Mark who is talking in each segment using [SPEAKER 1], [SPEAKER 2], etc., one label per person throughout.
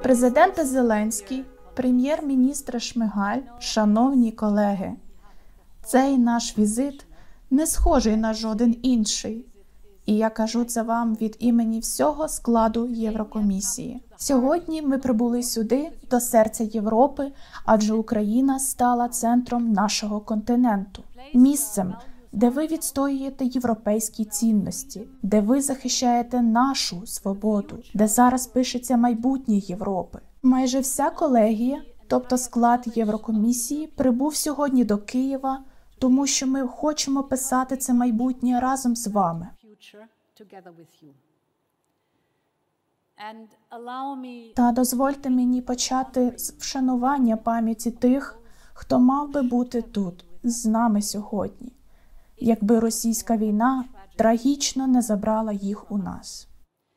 [SPEAKER 1] Президенте Зеленський, прем'єр-міністре Шмигаль, шановні колеги, цей наш візит не схожий на жоден інший. І я кажу це вам від імені всього складу Єврокомісії. Сьогодні ми прибули сюди, до серця Європи, адже Україна стала центром нашого континенту. Місцем, де ви відстоюєте європейські цінності, де ви захищаєте нашу свободу, де зараз пишеться майбутнє Європи. Майже вся колегія, тобто склад Єврокомісії, прибув сьогодні до Києва, тому що ми хочемо писати це майбутнє разом з вами. Та дозвольте мені почати з вшанування пам'яті тих, хто мав би бути тут, з нами сьогодні, якби російська війна трагічно не забрала їх у нас.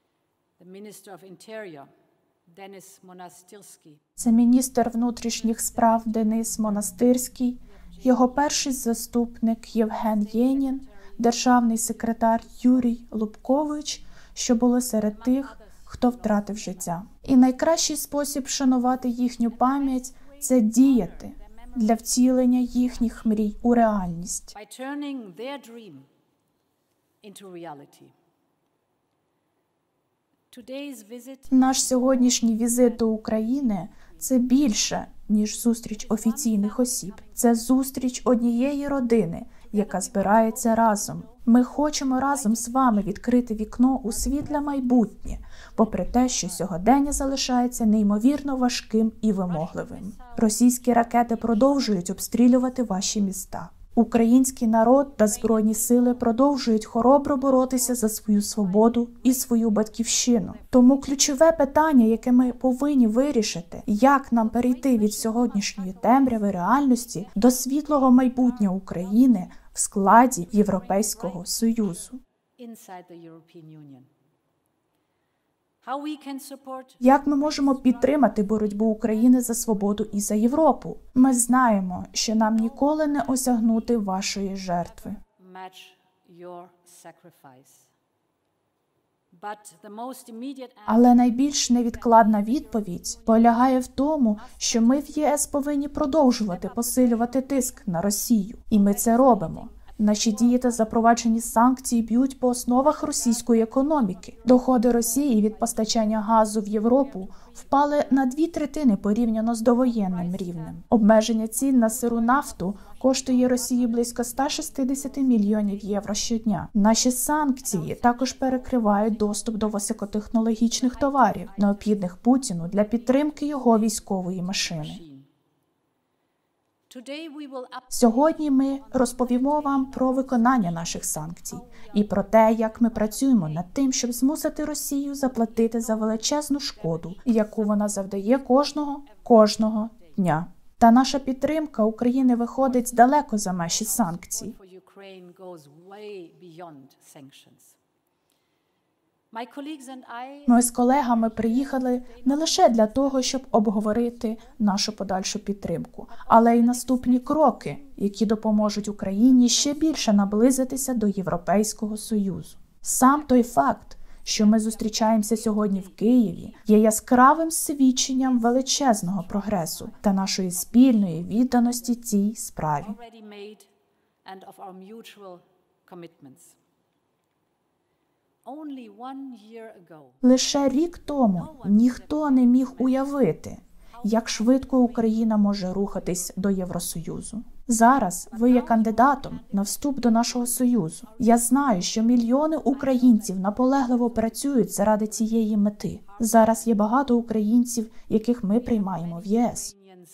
[SPEAKER 1] Це міністр внутрішніх справ Денис Монастирський, його перший заступник Євген Єнін, державний секретар Юрій Лубкович, що були серед тих, хто втратив життя. І найкращий спосіб вшанувати їхню пам'ять – це діяти для втілення їхніх мрій у реальність. Наш сьогоднішній візит до України – це більше, ніж зустріч офіційних осіб. Це зустріч однієї родини, яка збирається разом. Ми хочемо разом з вами відкрити вікно у світле майбутнє, попри те, що сьогодення залишається неймовірно важким і вимогливим. Російські ракети продовжують обстрілювати ваші міста. Український народ та Збройні сили продовжують хоробро боротися за свою свободу і свою батьківщину. Тому ключове питання, яке ми повинні вирішити, як нам перейти від сьогоднішньої темряви реальності до світлого майбутнього України в складі Європейського Союзу. Як ми можемо підтримати боротьбу України за свободу і за Європу? Ми знаємо, що нам ніколи не осягнути вашої жертви. Але найбільш невідкладна відповідь полягає в тому, що ми в ЄС повинні продовжувати посилювати тиск на Росію. І ми це робимо. Наші дії та запроваджені санкції б'ють по основах російської економіки. Доходи Росії від постачання газу в Європу впали на 2/3 порівняно з довоєнним рівнем. Обмеження цін на сиру нафту коштує Росії близько 160 мільйонів євро щодня. Наші санкції також перекривають доступ до високотехнологічних товарів, необхідних Путіну для підтримки його військової машини. Сьогодні ми розповімо вам про виконання наших санкцій і про те, як ми працюємо над тим, щоб змусити Росію заплатити за величезну шкоду, яку вона завдає кожного дня. Та наша підтримка України виходить далеко за межі санкцій. Ми з колегами приїхали не лише для того, щоб обговорити нашу подальшу підтримку, але й наступні кроки, які допоможуть Україні ще більше наблизитися до Європейського Союзу. Сам той факт, що ми зустрічаємося сьогодні в Києві, є яскравим свідченням величезного прогресу та нашої спільної відданості цій справі. Лише рік тому ніхто не міг уявити, як швидко Україна може рухатись до Євросоюзу. Зараз ви є кандидатом на вступ до нашого Союзу. Я знаю, що мільйони українців наполегливо працюють заради цієї мети. Зараз є багато українців, яких ми приймаємо в ЄС.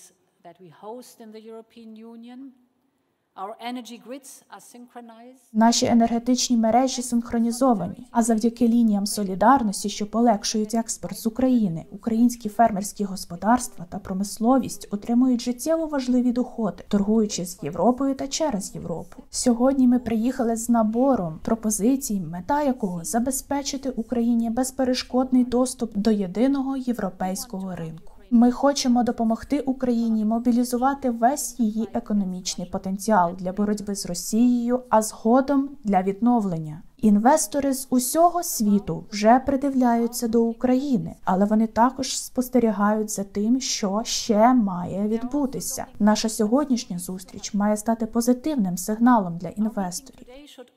[SPEAKER 1] Наші енергетичні мережі синхронізовані, а завдяки лініям солідарності, що полегшують експорт з України, українські фермерські господарства та промисловість отримують життєво важливі доходи, торгуючи з Європою та через Європу. Сьогодні ми приїхали з набором пропозицій, мета якого – забезпечити Україні безперешкодний доступ до єдиного європейського ринку. Ми хочемо допомогти Україні мобілізувати весь її економічний потенціал для боротьби з Росією, а згодом для відновлення. Інвестори з усього світу вже придивляються до України, але вони також спостерігають за тим, що ще має відбутися. Наша сьогоднішня зустріч має стати позитивним сигналом для інвесторів.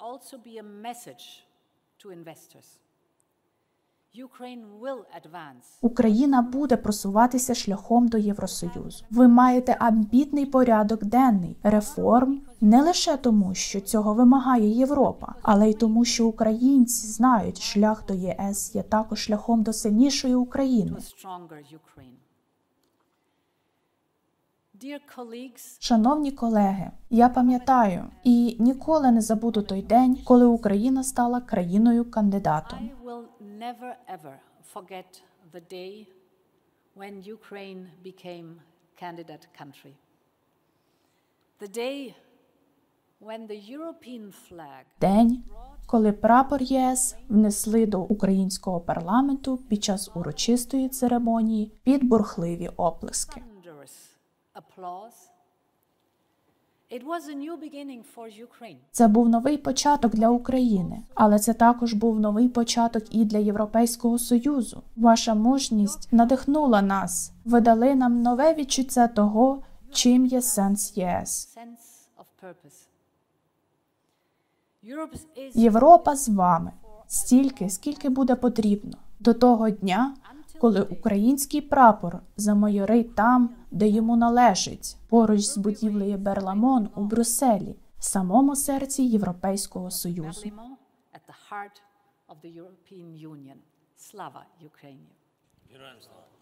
[SPEAKER 1] Україна буде просуватися шляхом до Євросоюзу. Ви маєте амбітний порядок денний реформ не лише тому, що цього вимагає Європа, але й тому, що українці знають, шлях до ЄС є також шляхом до сильнішої України. Шановні колеги, я пам'ятаю і ніколи не забуду той день, коли Україна стала країною-кандидатом. День, коли прапор ЄС внесли до українського парламенту під час урочистої церемонії під бурхливі оплески. Це був новий початок для України, але це також був новий початок і для Європейського Союзу. Ваша мужність надихнула нас. Ви дали нам нове відчуття того, чим є сенс ЄС. Європа з вами. Стільки, скільки буде потрібно. До того дня, коли український прапор замайорить там, де йому належить, поруч з будівлею Берламон у Брюсселі, в самому серці Європейського Союзу.
[SPEAKER 2] Героям слава!